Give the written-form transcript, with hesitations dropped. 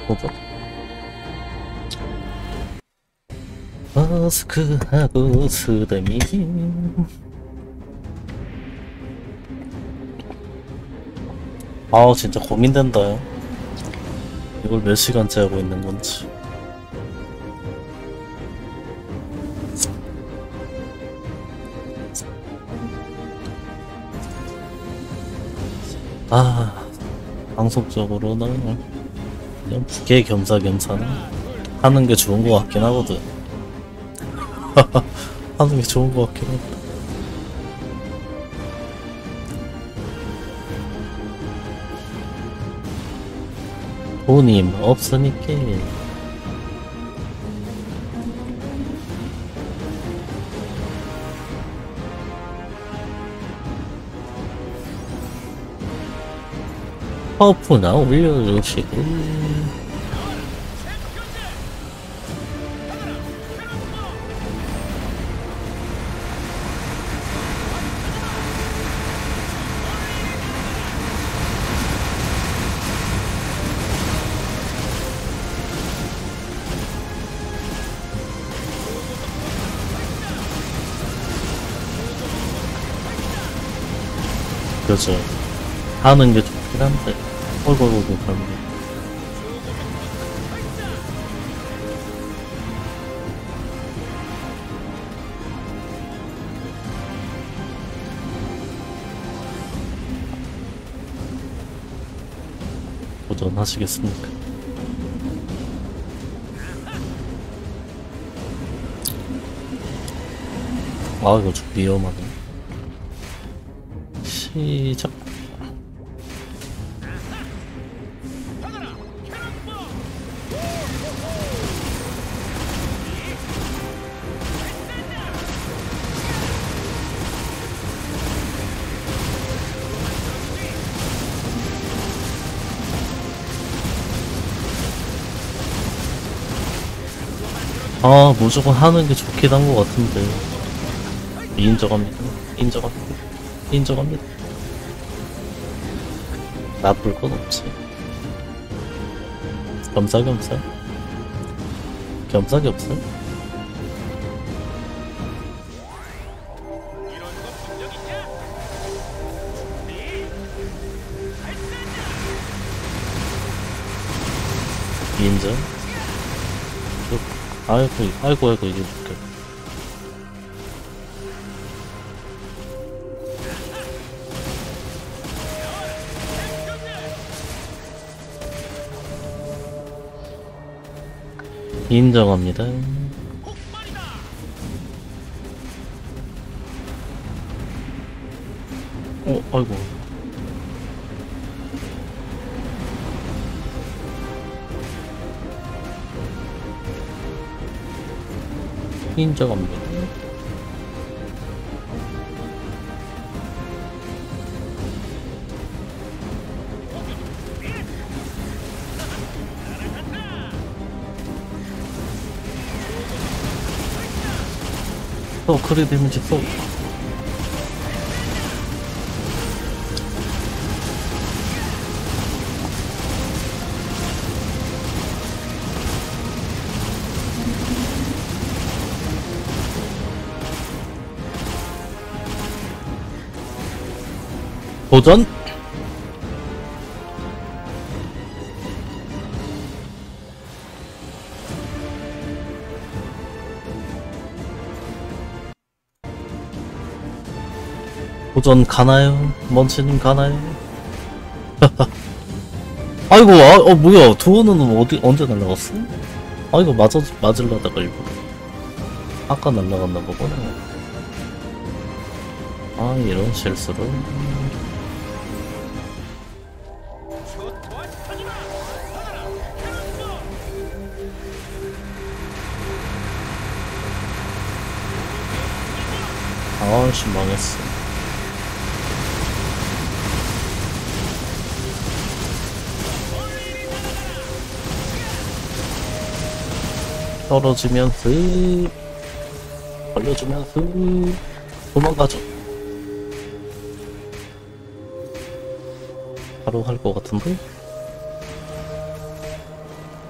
도전. 마스크하고 스데미. 진짜 고민된다. 이걸 몇 시간째 하고 있는 건지. 방송적으로는 그냥 부계 겸사겸사는 하는 게 좋은 것 같긴 하거든. 하는 게 좋은 것 같긴 하거든. 돈이 없으니까. 퍼프나 올려주시고. 그죠. 하는 게 좋긴 한데. 어이구, 그런데. 도전하시겠습니까? 이거 좀 위험하네. 시작. 무조건 하는 게 좋긴 한 것 같은데. 인정합니다. 인정합니다. 나쁠 건 없지. 겸사겸사. 인정. 아이고 이게 웃겨. 인정합니다. 아이고. 인정합니다. 그래 데미지 또. 도전? 도전 가나요? 먼치님 가나요? 아이고, 뭐야, 두호는 언제 날라갔어? 이거 맞으려다가 일부러. 아까 날라갔나 보구나. 이런 실수를. 망했어. 떨어지면 슥 걸려주면 슥 도망가죠. 바로 할 것 같은데?